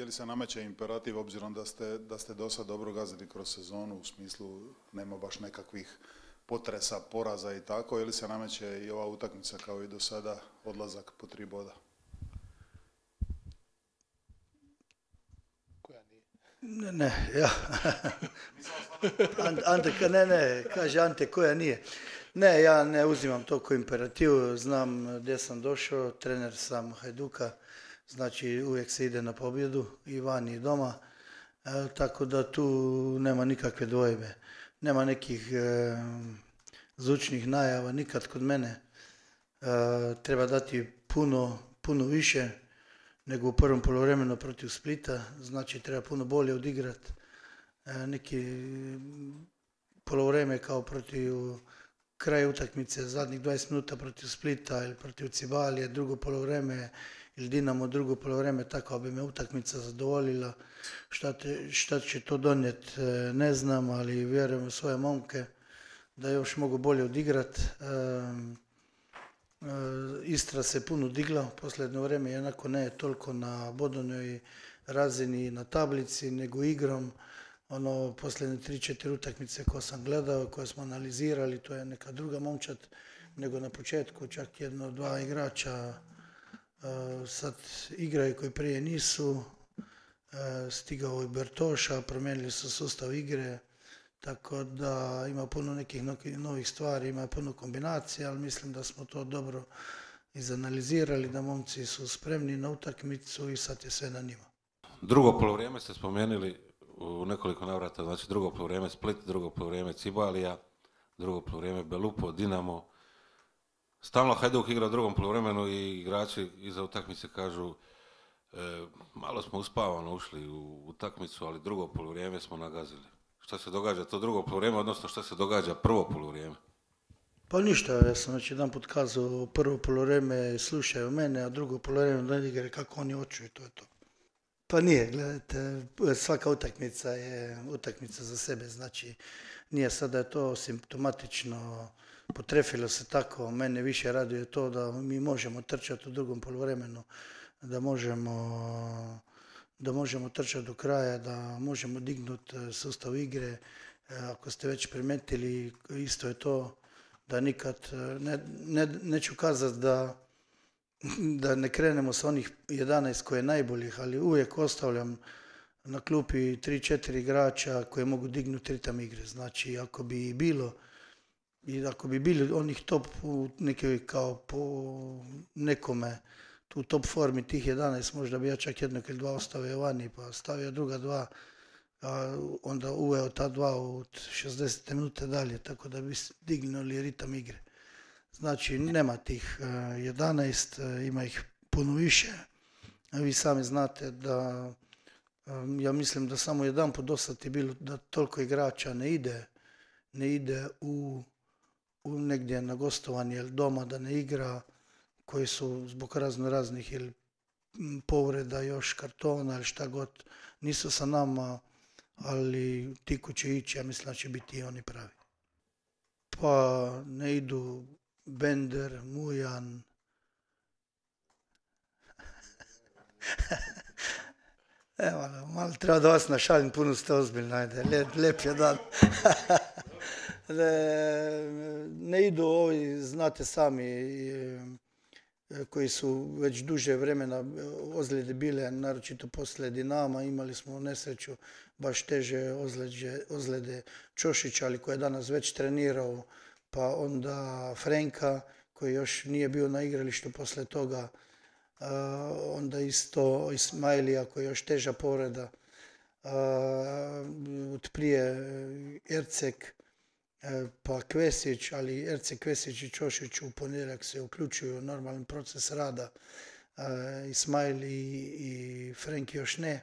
li se nameće imperativ obzirom da ste do sad dobro gazili kroz sezonu, u smislu nema baš nekakvih potresa, poraza i tako, ili se nameće i ova utakmica kao i do sada, odlazak po 3 boda? Koja nije? Ne, ja. Ante, ne, kaže Ante koja nije. Ne, ja ne uzimam to ko imperativu, znam gdje sam došao, trener sam Hajduka, znači uvijek se ide na pobjedu i van i doma, tako da tu nema nikakve dvojbe, nema nekih zvučnih najava, nikad kod mene. Treba dati puno više nego u prvom poluvremenu protiv Splita, znači treba puno bolje odigrati. Neki poluvreme kao protiv kraj utakmice, zadnjih 20 minuta protiv Splita ili protiv Cibalije, drugo poluvreme ili Dinamo drugo poluvreme, tako bi me utakmica zadovoljila. Šta će to donijeti ne znam, ali vjerujem u svoje momke da još mogu bolje odigrati. Istra se puno digla u posljednje vrijeme, jednako ne toliko na bodovnoj razini na tablici, nego igrom. Posljednje 3-4 utakmice koje sam gledao, koje smo analizirali, to je neka druga momčad nego na početku, čak 1-2 igrača sad igraju koji prije nisu, stigao je Bertoša, promijenili su sustav igre, tako da ima puno nekih novih stvari, ima puno kombinacija, ali mislim da smo to dobro izanalizirali, da momci su spremni na utakmicu i sad je sve na njima. Drugo polovrijeme ste spomenuli u nekoliko navrata, znači drugo polovrijeme Split, drugo polovrijeme Cibalija, drugo polovrijeme Belupo, Dinamo. Stalno Hajduk igra u drugom poluvremenu i igrači iza utakmice kažu malo smo uspavano ušli u utakmicu, ali drugo poluvrijeme smo nagazili. Šta se događa to drugo poluvrijeme, odnosno šta se događa prvo poluvrijeme? Pa ništa, ja sam već jedan put kazao, prvo poluvrijeme slušaju mene, a drugo poluvrijeme da igre kako oni hoću i to je to. Pa nije, gledajte, svaka utakmica je utakmica za sebe, znači nije sad da je to simptomatično, potrefilo se tako, mene više raduje to da mi možemo trčati u drugom poluvremenu, da možemo trčati do kraja, da možemo dignuti sustav igre. Ako ste već primijetili, isto je to da nikad, neću kazati da ne krenemo sa onih 11 koje je najboljih, ali uvijek ostavljam na klupi 3-4 igrača koje mogu dignuti ritam igre. Znači, ako bi bili onih top u neke kao po nekome, tu top formi tih 11, možda bi ja čak jednog ili dva ostavio vani, pa stavio druga dva, a onda uveo ta dva u 60 minute dalje, tako da bi dignuli ritam igre. Znači, nema tih 11, ima ih puno više. Vi sami znate da, ja mislim da samo jedan put do sad je bilo da toliko igrača ne ide u negdje na gostovanje ili doma da ne igra, koji su zbog raznih ili povreda još kartona ili šta god, nisu sa nama, ali ti ko će ići, ja mislim da će biti i oni pravi. Pa ne idu Bender, Mujan, evo, malo treba da vas našalim, puno ste ozbiljni, ajde, lijep je dan. Ne idu ovi, znate sami, koji su već duže vremena ozljede bile, naročito poslije Dinama, imali smo nesreću, baš teže ozljede Čošića, ali koji je danas već trenirao, pa onda Frenka, koji još nije bio na igralištu poslije toga, onda isto Ismailija, koji je još teža povreda, od prije Ercek, pa Kvesić, ali Ercek, Kvesić i Čošić u ponedjeljak se uključuju u normalni proces rada, Ismail i Frenk još ne,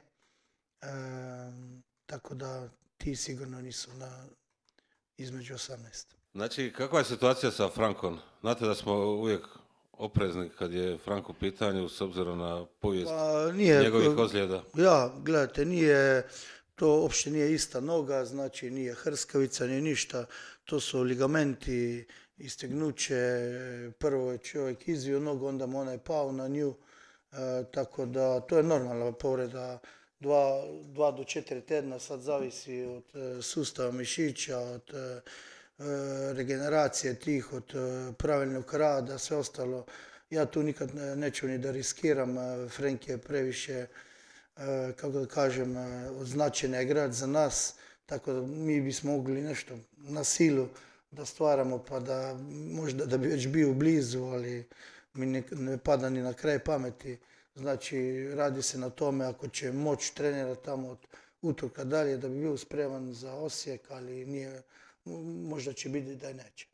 tako da ti sigurno nisu između 18. Znači, kakva je situacija sa Frankom? Znate da smo uvijek oprezni kad je Frank u pitanju s obzirom na povijest njegovih ozljeda. Ja, gledajte, to uopće nije ista noga, znači nije hrskavica, nije ništa, to su ligamenti, istegnuće, prvo je čovjek izvio nogu, onda mu onaj pao na nju, tako da to je normalna povreda 2 do 4 tjedna, sad zavisi od sustava mišića, od regeneracije tih, od pravilnog rada, sve ostalo. Ja tu nikad neću ni da riskiram, Frenk je previše, kako da kažem, značajan igrač za nas, tako da mi bismo mogli nešto na silu da stvaramo, pa da možda da bi već bio blizu, ali mi ne pada ni na kraj pameti. Znači, radi se na tome ako će moći trenera tamo od utorka dalje da bi bio spreman za Osijek, ali nije, možda će biti da i neće.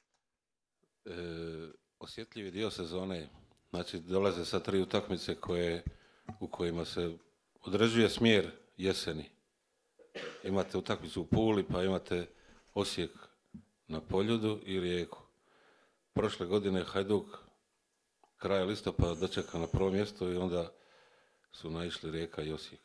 Osjetljivi dio sezone, znači dolaze sad 3 utakmice u kojima se određuje smjer jeseni. Imate utakmicu u Puli, pa imate Osijek na Poljudu i Rijeku. Prošle godine Hajduk kraj listopada dočeka na prvo mjesto i onda su naišli Rijeka i Osijek.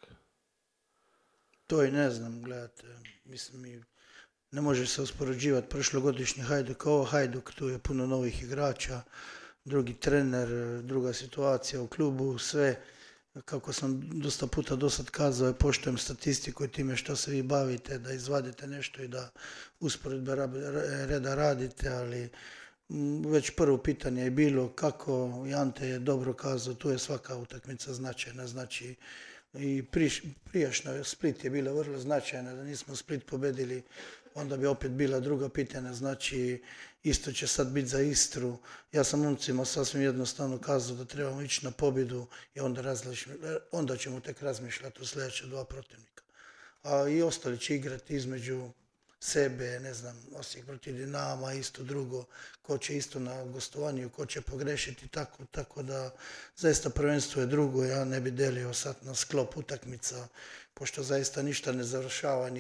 To i ne znam, gledajte, mislim, ne može se uspoređivati prošlogodišnji Hajduk. Ovo Hajduk, tu je puno novih igrača, drugi trener, druga situacija u klubu, sve. Kako sam dosta puta dosad kazao, poštujem statistiku i time što se vi bavite, da izvadite nešto i da usporedbe reda radite, ali već prvo pitanje je bilo kako, i Ante je dobro kazao, tu je svaka utakmica značajna, znači i prijašnja Split je bila vrlo značajna, da nismo Split pobedili, onda bi opet bila druga pitanja, znači isto će sad biti za Istru. Ja sam momcima sasvim jednostavno kazao da trebamo ići na pobjedu i onda ćemo tek razmišljati o sljedeća 2 protivnika. A i ostali će igrati između sebe, ne znam, Osijek protiv Dinama, isto drugo, ko će isto na gostovanju, ko će pogrešiti, tako da zaista prvenstvo je drugo, ja ne bi delio sad na sklop utakmica, pošto zaista ništa ne završava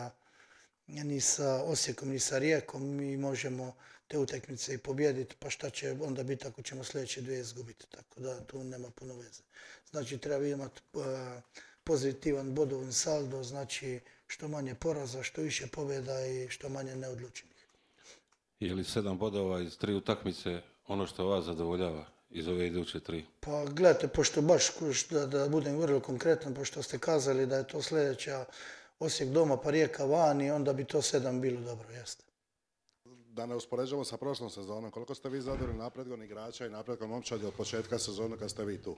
ni sa Osijekom, ni sa Rijekom, mi možemo te utakmice i pobjediti, pa šta će onda biti ako ćemo sljedeće 2 izgubiti, tako da tu nema puno veze. Znači treba imati pozitivan bodovni saldo, znači što manje poraza, što više pobjeda i što manje neodlučenih. Je li 7 bodova iz 3 utakmice ono što vas zadovoljava iz ove iduće 3? Pa gledajte, pošto baš, da budem vrlo konkretan, pošto ste kazali da je to sljedeća Osijek doma pa Rijeka vani, onda bi to 7 bilo dobro, jeste. Da ne uspoređujemo sa prošlom sezonom, koliko ste vi zadovoljni napretkom igrača i napretkom momčadi od početka sezone kad ste vi tu?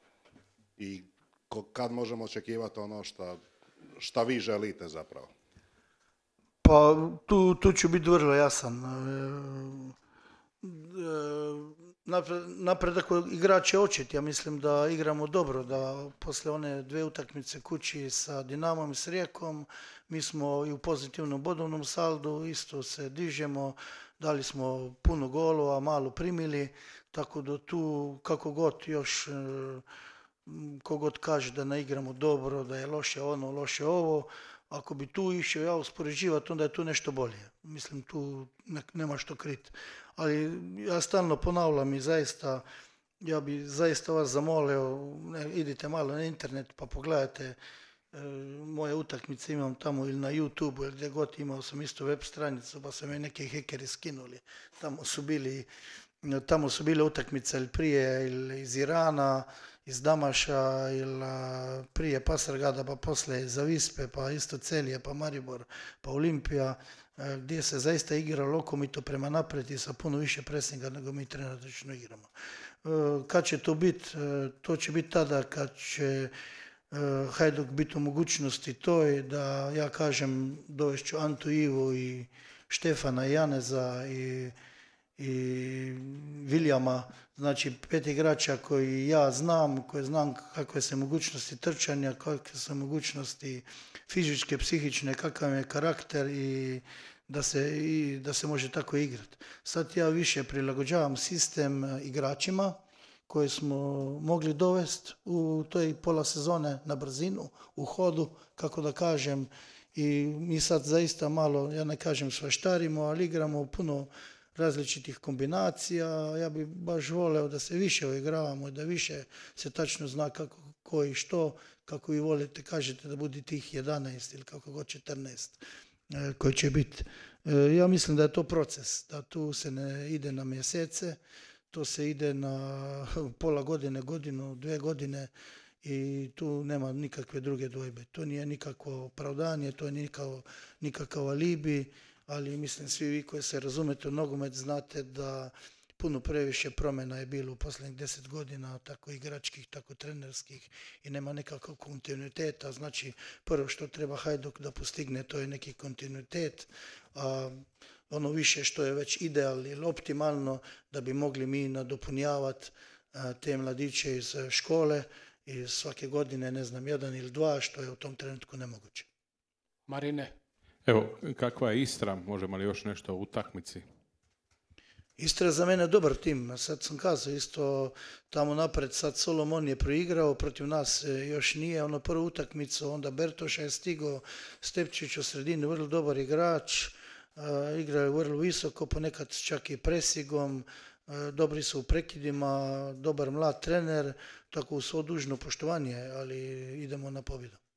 I kad možemo očekivati ono šta vi želite zapravo? Pa tu ću biti vrlo jasan. Napredak igrač je očit, ja mislim da igramo dobro, da posle one 2 utakmice kući sa Dinamom i s Rijekom, mi smo i u pozitivnom bodovnom saldu, isto se dižemo, dali smo puno golova, malo primili, tako da tu kako god još, kogod kaže da ne igramo dobro, da je loše ono, loše ovo, ako bi tu išao ja uspoređivati, onda je tu nešto bolje. Mislim, tu nema što kriti. Ali ja stalno ponavljam i zaista, ja bi zaista vas zamolio, idite malo na internet pa pogledajte moje utakmice, imam tamo ili na YouTube ili gdje god, imao sam isto web stranicu pa su me neki hekeri skinuli. Tamo su bile utakmice ili prije ili iz Irana, iz Damaša ili prije Pasargada, pa poslije za Vispe, pa isto Celije, pa Maribor, pa Olimpija, gdje se zaista igra lokomito prema naprijed i sa puno više presinga nego mi trenutačno igramo. Kad će to biti? To će biti tada kad će Hajduk biti u mogućnosti toj da ja kažem dovešću Antu, Ivu i Štefana i Janeza i Viljama, znači 5 igrača koji ja znam, koji znam kakve su mogućnosti trčanja, kakve su mogućnosti fizičke, psihične, kakav je karakter i da se može tako igrati. Sad ja više prilagođavam sistem igračima koje smo mogli dovesti u toj pola sezone na brzinu, u hodu, kako da kažem, i mi sad zaista malo, ja ne kažem svaštarimo, ali igramo puno različitih kombinacija. Ja bih baš voleo da se više uigravamo i da više se tačno zna kako, ko i što, kako vi volite, kažete da bude tih 11 ili kako god 14 koji će biti. Ja mislim da je to proces, da tu se ne ide na mjesece, to se ide na pola godine, godinu, 2 godine i tu nema nikakve druge dvojbe. To nije nikakvo opravdanje, to nije nikakav alibi, ali mislim svi vi koji se razumete u nogomet znate da puno previše promjena je bilo u posljednjih 10 godina, tako igračkih, tako trenerskih i nema nekakvog kontinuiteta. Znači, prvo što treba Hajduk da postigne, to je neki kontinuitet, a ono više što je već ideal ili optimalno da bi mogli mi nadopunjavati te mladiće iz škole i svake godine, ne znam, 1 ili 2, što je u tom trenutku nemoguće. Marine. Evo, kakva je Istra? Možemo li još nešto o utakmici? Istra je za mene dobar tim, sad sam kazao isto tamo napred, sad Solomon je proigrao, protiv nas još nije, ono prvu utakmicu, onda Bertoša je stigao, Stepčić u sredini, vrlo dobar igrač, igraju vrlo visoko, ponekad čak i presigom, dobri su u prekidima, dobar mlad trener, tako u svo dužno poštovanje, ali idemo na pobjedu.